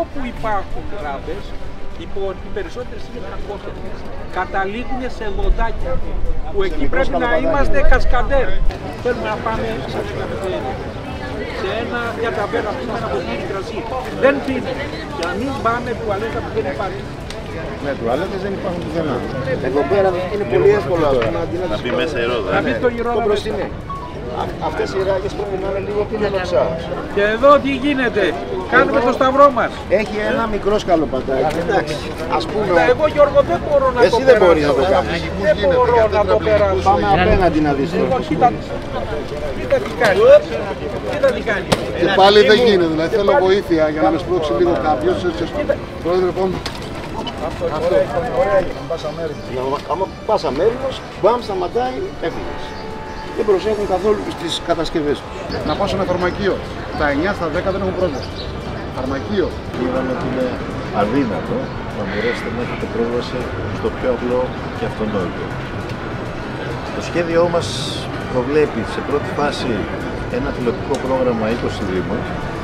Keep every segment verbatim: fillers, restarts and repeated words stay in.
όπου υπάρχουν ράμπες, οι περισσότερες είναι κακόφερτες, καταλήγουν σε λοντάκια, που εκεί πρέπει να είμαστε κασκαντέρ. Θέλουμε να πάμε σε ένα καφετέρια, σε ένα, μια ταβέρνα που είναι από την κρασί. Δεν πίνει, για να μην πάμε τουαλέτα που δεν υπάρχει. Ναι, τουαλέτες δεν υπάρχουν πουθενά. Εδώ πέρα είναι πολύ εύκολο να μπει μέσα η ρόδα. Να μπει το γυρόδα μέσα. Αυτές οι ράγες πρέπει να είναι λίγο πιο λοξά. Και εδώ τι γίνεται, κάνουμε το σταυρό μας. Έχει ένα μικρό σκαλοπατάκι. Εντάξει, ας πούμε. Εγώ Γιώργο δεν μπορώ να το περάσω. Εσύ δεν μπορείς να το κάνεις. Δεν μπορώ να το περάσω. Πάμε απέναντι να δεις. Κοίτα, κοίτα τι κάνει. Κοίτα τι κάνει. Και πάλι δεν γίνεται, δηλαδή θέλω βοήθεια για να με σπρώξει λίγο κάποιος. Πρόεδρε, πάμε. Άμα πας αμέριμος, μπαμ, σταματάει, έφυγες. Δεν προσέχουν καθόλου στις κατασκευές τους. Να πάω σε ένα φαρμακείο. Τα εννιά στα δέκα δεν έχουν πρόσβαση. Φαρμακείο. Είδαμε ότι είναι αδύνατο να μπορέσετε να έχετε πρόσβαση στο πιο απλό και αυτονόητο. Το σχέδιό μας προβλέπει σε πρώτη φάση ένα πιλωτικό πρόγραμμα είκοσι δήμων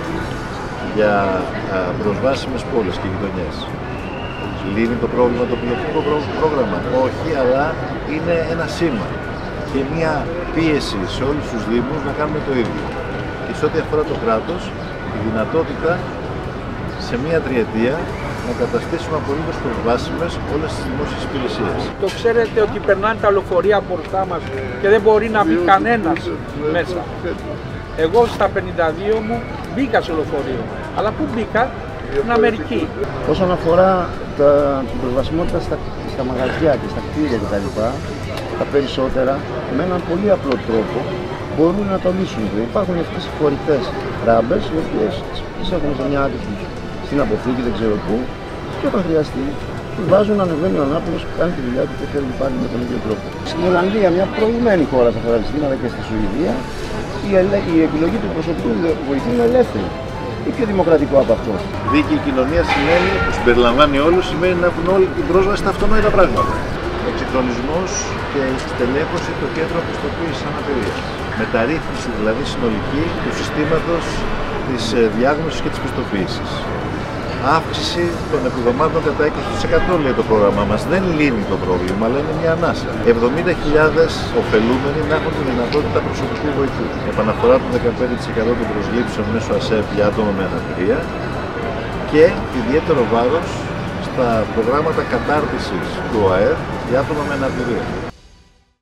για προσβάσιμες πόλεις και γειτονιές. Λύνει το πρόβλημα το πιλωτικό πρόγραμμα? Όχι, αλλά είναι ένα σήμα και μια πίεση σε όλους τους δήμους να κάνουμε το ίδιο. Και σε ό,τι αφορά το κράτος, η δυνατότητα σε μία τριετία να καταστήσουμε απολύτως προσβάσιμες όλες τις δημόσιες υπηρεσίες. Το ξέρετε ότι περνάνε τα λεωφορεία μπροστά μας και δεν μπορεί να μπει κανένας μέσα. Εγώ στα πενήντα δύο μου μπήκα σε λεωφορείο, αλλά πού μπήκα? Στην Αμερική. Όσον αφορά τα, την προσβασιμότητα στα, στα μαγαζιά και στα κτίρια κτλ., τα περισσότερα με έναν πολύ απλό τρόπο μπορούν να το λύσουν. Υπάρχουν αυτές οι φορητές ράμπες, οι οποίες τις έχουν σε μια άκρη στην αποθήκη, δεν ξέρω πού, και όταν χρειαστεί τους βάζουν να ανεβαίνει ο ανάπηρος που κάνει τη δουλειά του και θέλει πάλι με τον ίδιο τρόπο. Στην Ολλανδία, μια προηγμένη χώρα στα Φαραλιστίνα αλλά και στη Σουηδία, η, ελε... η επιλογή του προσωπικού βοηθού είναι ελεύθερη. Ή πιο δημοκρατικό από αυτό. Δίκαιη κοινωνία σημαίνει, που συμπεριλαμβάνει όλους, σημαίνει να έχουν όλη την πρόσβαση στα αυτονόητα πράγματα. Εξυγχρονισμός και στελέχωση το κέντρο πιστοποίησης αναπηρίας. Μεταρρύθμιση δηλαδή συνολική του συστήματος της διάγνωσης και της πιστοποίησης. Αύξηση των επιδομάτων κατά είκοσι τοις εκατό λέει το πρόγραμμά μας. Δεν λύνει το πρόβλημα, αλλά είναι μια ανάσα. εβδομήντα χιλιάδες ωφελούμενοι να έχουν τη δυνατότητα προσωπικού βοηθού. Επαναφορά του δεκαπέντε τοις εκατό των προσλήψεων μέσω ΑΣΕΠ για άτομα με αναπηρία και ιδιαίτερο βάρος στα προγράμματα κατάρτισης του ΟΑΕΔ για άτομα με αναπηρία.